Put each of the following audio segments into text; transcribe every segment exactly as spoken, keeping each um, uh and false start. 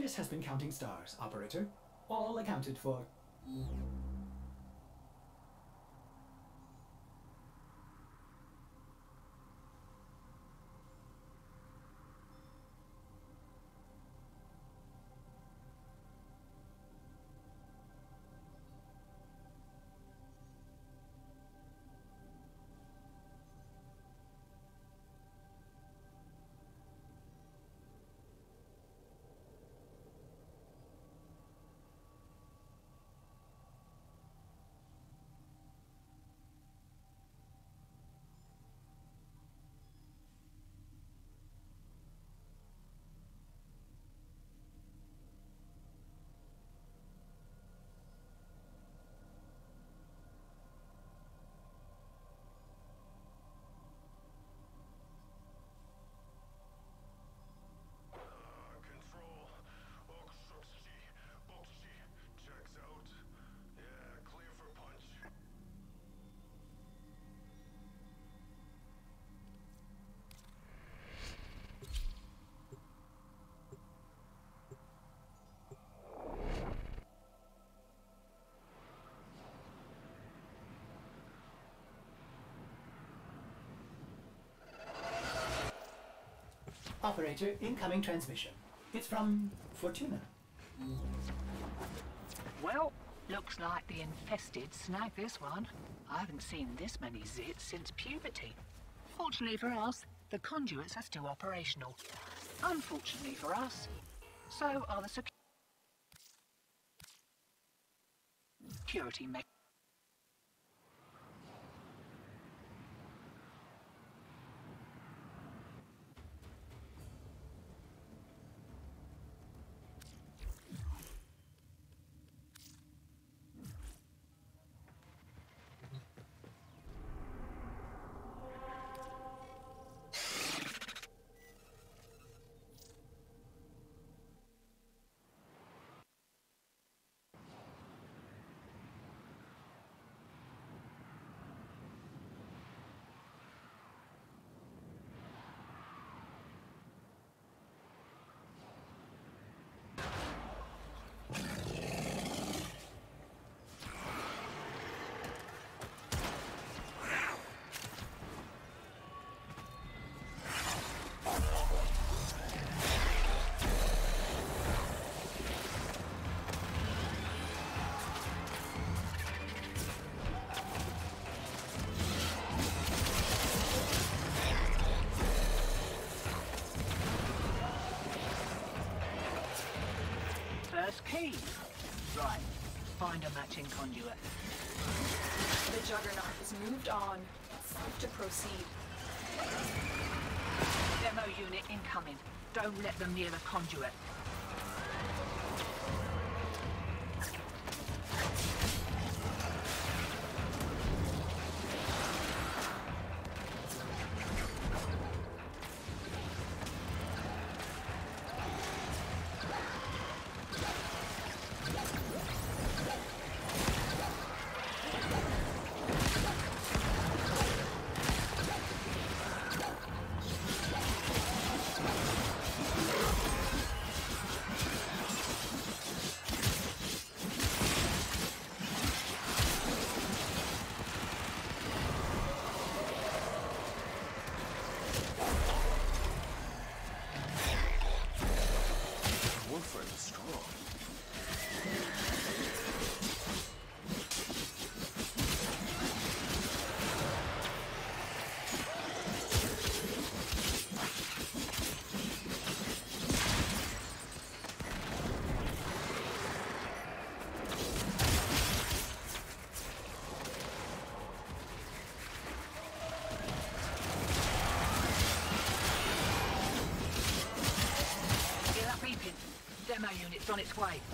Argus has been counting stars, operator. All accounted for. Operator, incoming transmission. It's from Fortuna. Well, looks like the infested snagged this one. I haven't seen this many zits since puberty. Fortunately for us, the conduits are still operational. Unfortunately for us, so are the security mechanisms. Key. Right. Find a matching conduit. The Juggernaut has moved on. It's safe to proceed. Demo unit incoming. Don't let them near the conduit. Demo unit's on its way.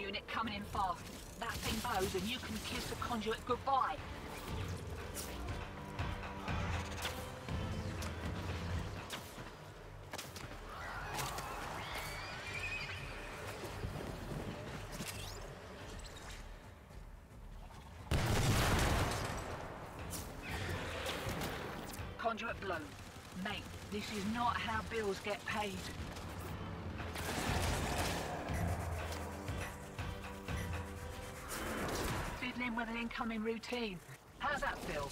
unit coming in fast. That thing blows and you can kiss the conduit goodbye. Conduit blown. Mate, this is not how bills get paid. Fiddling with an incoming routine. How's that feel?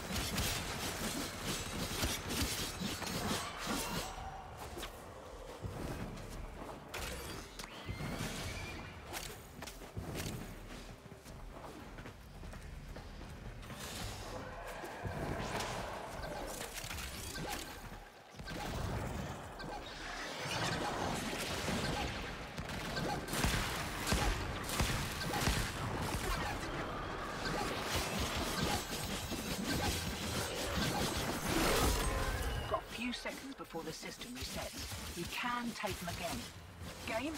Seconds before the system resets. You can take them again. Game?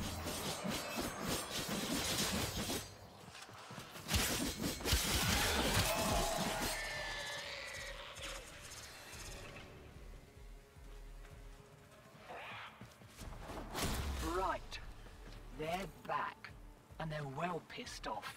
Right. They're back. And they're well pissed off.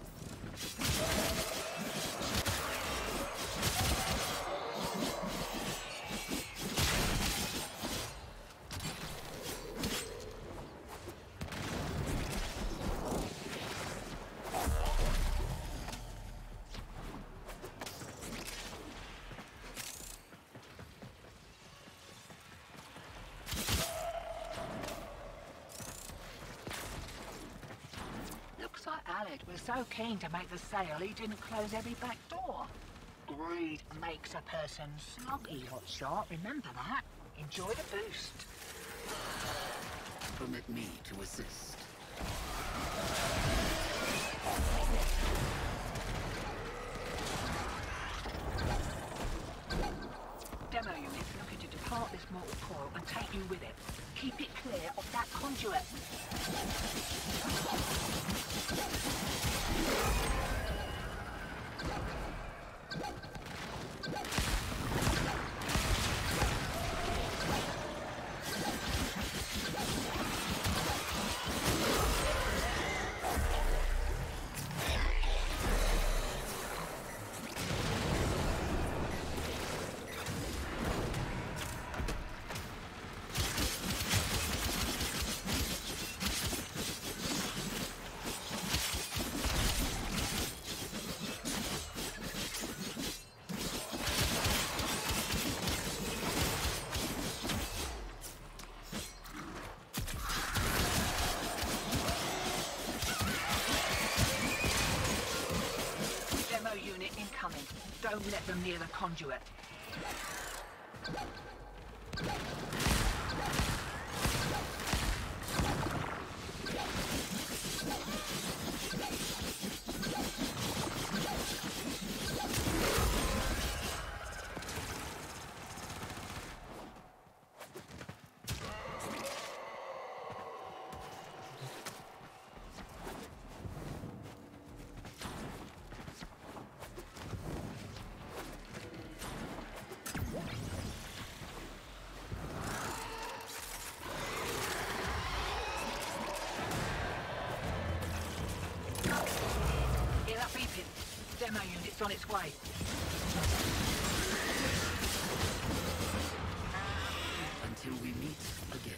Looks like Alec was so keen to make the sale he didn't close every back door. Greed makes a person sluggy, hotshot. Remember that. Enjoy the boost. Permit me to assist. Demo units looking to depart this mortal coil and take you with it. Keep it clear of that conduit. Unit incoming. Don't let them near the conduit. Demo unit's on its way. Until we meet again.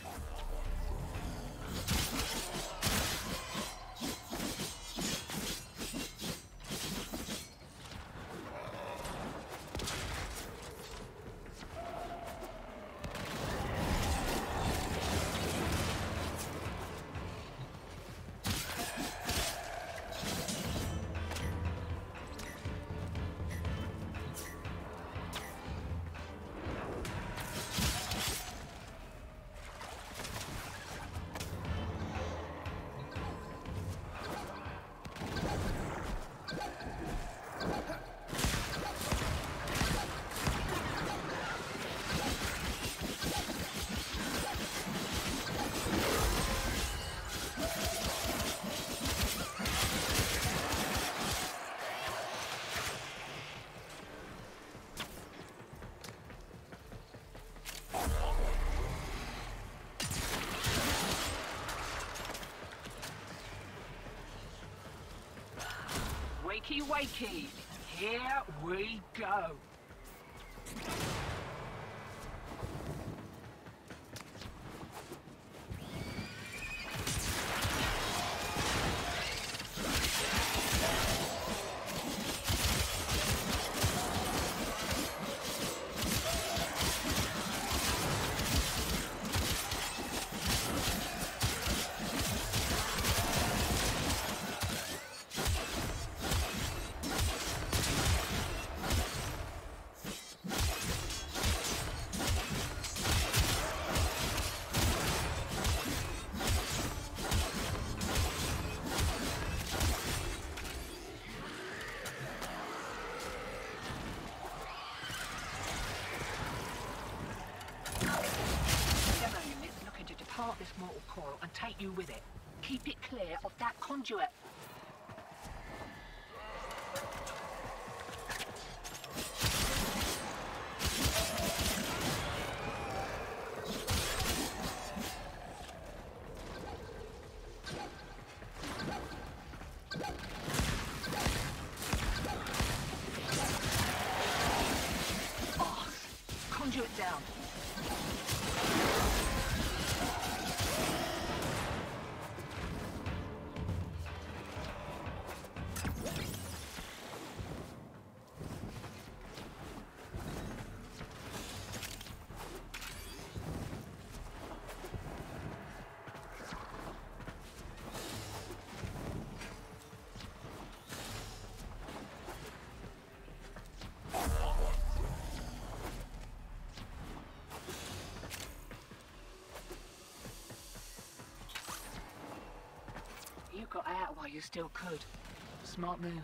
Wakey wakey, here we go. Part this mortal coil and take you with it. Keep it clear of that conduit. Oh, conduit down. You got out while you still could. Smart move.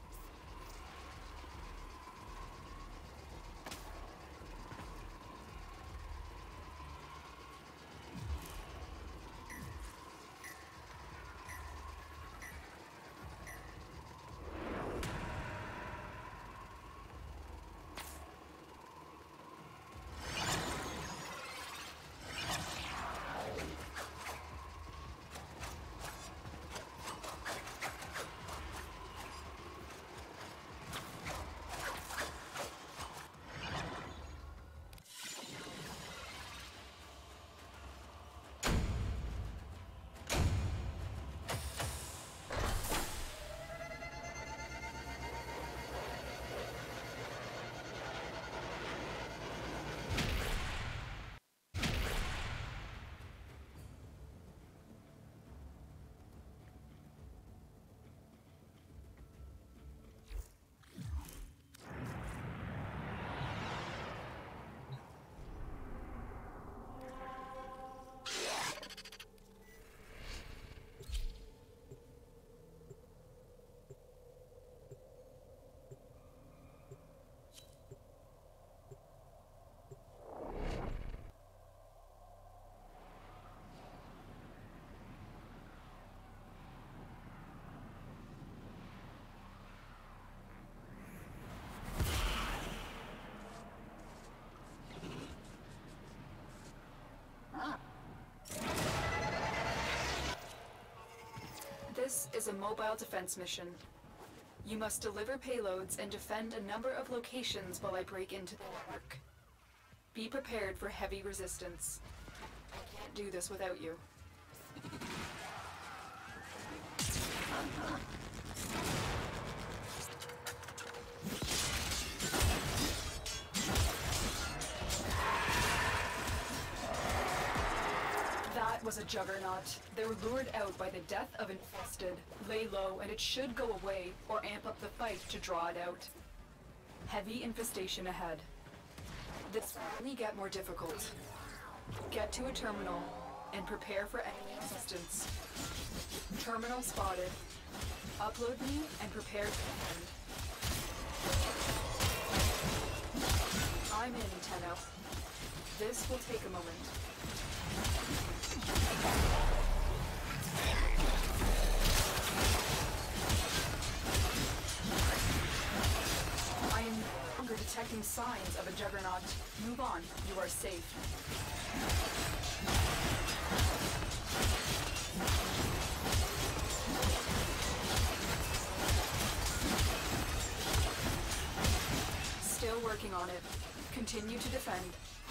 This is a mobile defense mission. You must deliver payloads and defend a number of locations while I break into the network. Be prepared for heavy resistance. I can't do this without you. That was a juggernaut. They were lured out by the death of Infested. Lay low and it should go away, or amp up the fight to draw it out. Heavy infestation ahead. This will only get more difficult. Get to a terminal and prepare for enemy assistance. Terminal spotted. Upload me and prepare to defend. I'm in, Tenno. This will take a moment. I am no longer detecting signs of a juggernaut. Move on. You are safe. working on it. Continue to defend.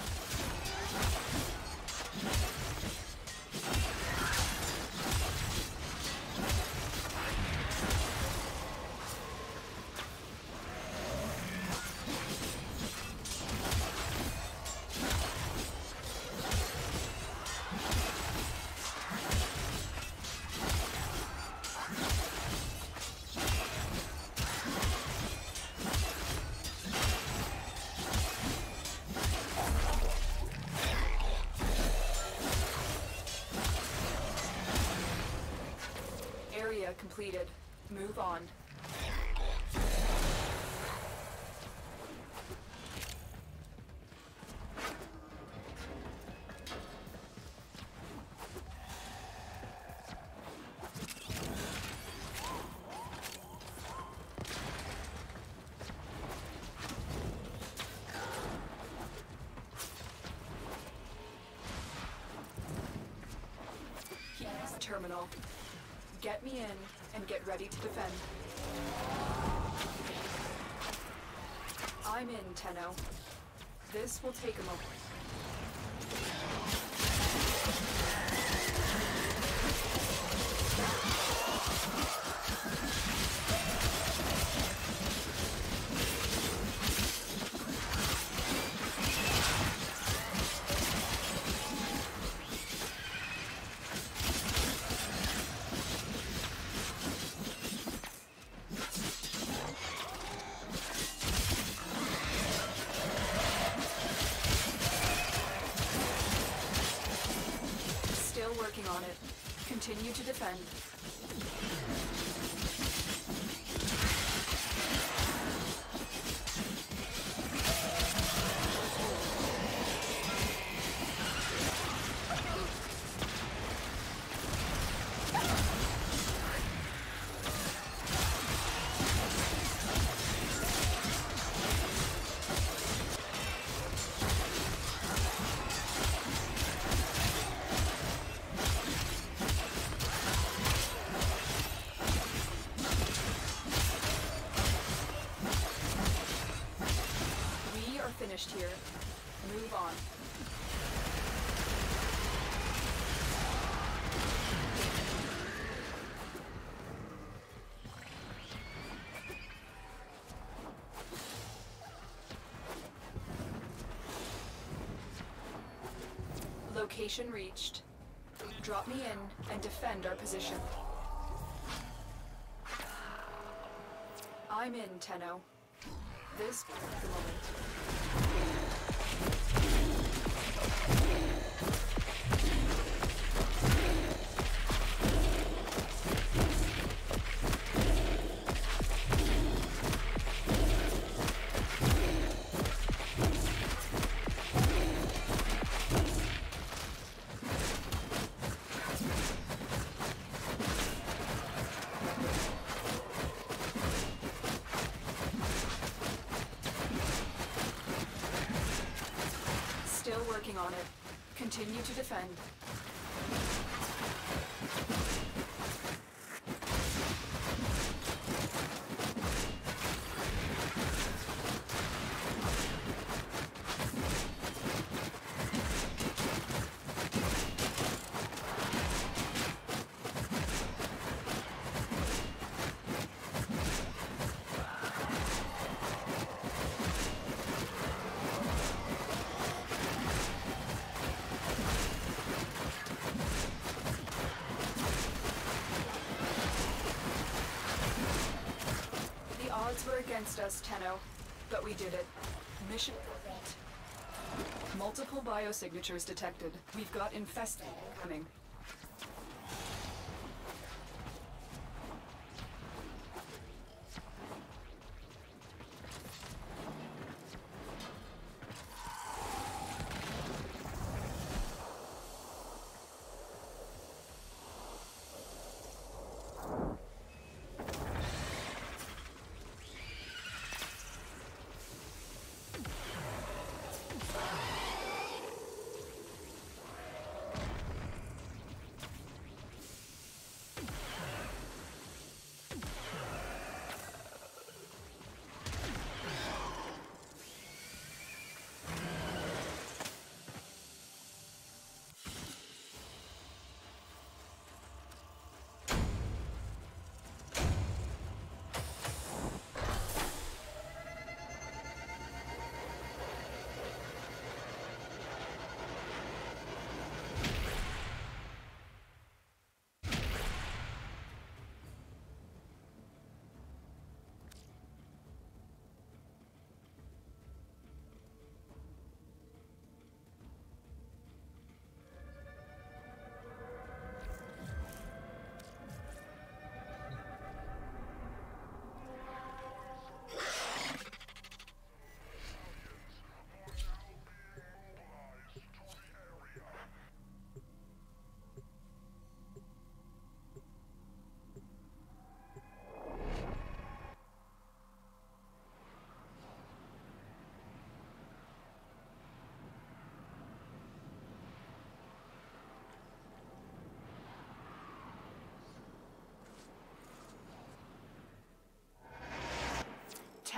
Area completed. Move on. Here's the terminal. Get me in and get ready to defend. I'm in, Tenno. This will take a moment. Working on it. Continue to defend. Finished here. Move on. Location reached. Drop me in and defend our position. I'm in, Tenno. This is the moment. Still working on it. Continue to defend. Were against us, Tenno, but we did it. Mission complete. Multiple biosignatures detected. We've got infested coming.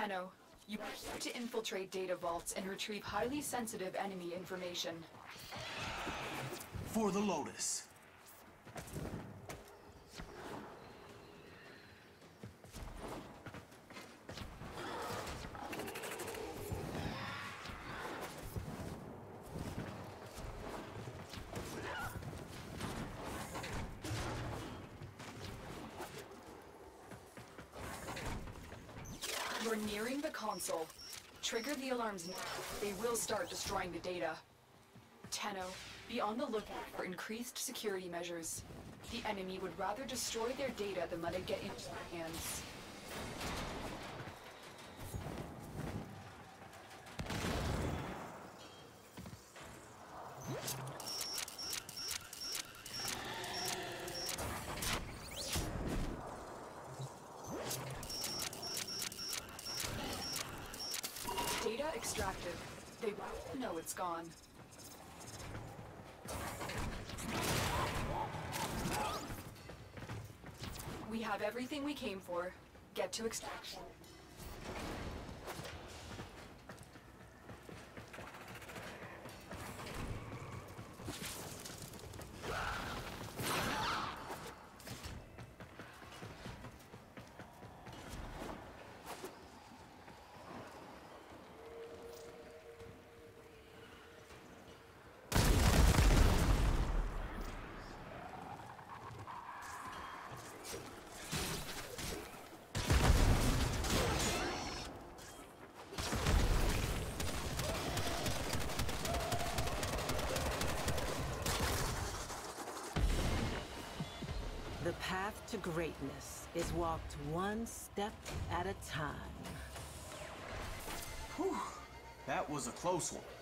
Tenno, you have to infiltrate data vaults and retrieve highly sensitive enemy information. For the Lotus. You're nearing the console. Trigger the alarms now. They will start destroying the data. Tenno, be on the lookout for increased security measures. The enemy would rather destroy their data than let it get into their hands. Data extracted. They won't know it's gone. We have everything we came for. Get to extraction. The path to greatness is walked one step at a time. Whew. That was a close one.